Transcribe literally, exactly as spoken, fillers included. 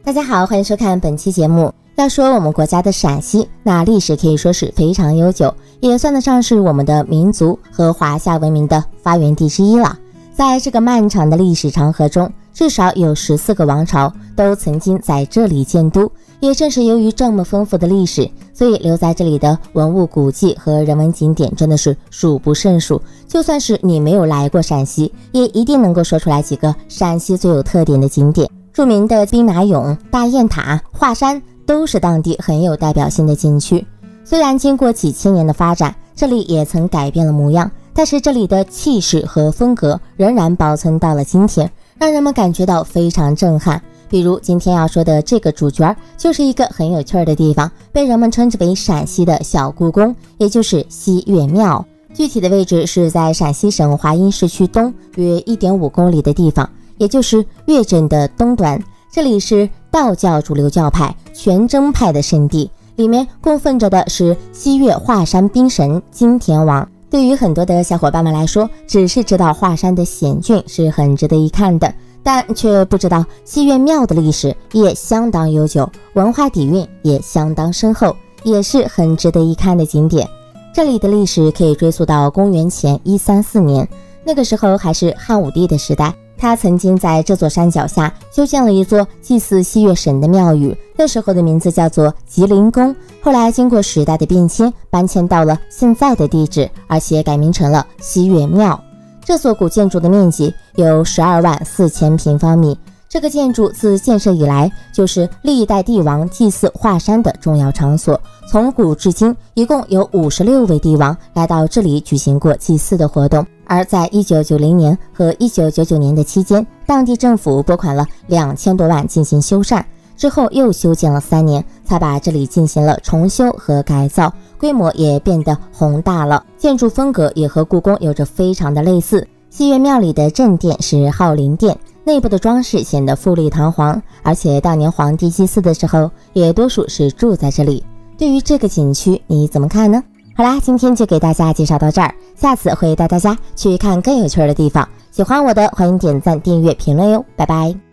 大家好，欢迎收看本期节目。要说我们国家的陕西，那历史可以说是非常悠久，也算得上是我们的民族和华夏文明的发源地之一了。在这个漫长的历史长河中，至少有十四个王朝都曾经在这里建都。也正是由于这么丰富的历史，所以留在这里的文物古迹和人文景点真的是数不胜数。就算是你没有来过陕西，也一定能够说出来几个陕西最有特点的景点。著名的兵马俑、大雁塔、华山都是当地很有代表性的景区。虽然经过几千年的发展，这里也曾改变了模样，但是这里的气势和风格仍然保存到了今天，让人们感觉到非常震撼。比如今天要说的这个主角，就是一个很有趣的地方，被人们称之为陕西的小故宫，也就是西岳庙。具体的位置是在陕西省华阴市区东约 一点五公里的地方，也就是岳镇的东端。这里是道教主流教派全真派的圣地，里面供奉着的是西岳华山兵神金田王。对于很多的小伙伴们来说，只是知道华山的险峻是很值得一看的，但却不知道西岳庙的历史也相当悠久，文化底蕴也相当深厚，也是很值得一看的景点。这里的历史可以追溯到公元前一三四年，那个时候还是汉武帝的时代，他曾经在这座山脚下修建了一座祭祀西岳神的庙宇，那时候的名字叫做吉林宫，后来经过时代的变迁，搬迁到了现在的地址，而且改名成了西岳庙。这所古建筑的面积有十二万四千平方米，这个建筑自建设以来就是历代帝王祭祀华山的重要场所，从古至今一共有五十六位帝王来到这里举行过祭祀的活动。而在一九九零年和一九九九年的期间，当地政府拨款了两千多万进行修缮，之后又修建了三年，才把这里进行了重修和改造，规模也变得宏大了，建筑风格也和故宫有着非常的类似。西岳庙里的正殿是昊灵殿，内部的装饰显得富丽堂皇，而且当年皇帝祭祀的时候也多数是住在这里。对于这个景区你怎么看呢？好啦，今天就给大家介绍到这儿，下次会带大家去看更有趣的地方。喜欢我的欢迎点赞、订阅、评论哟，拜拜。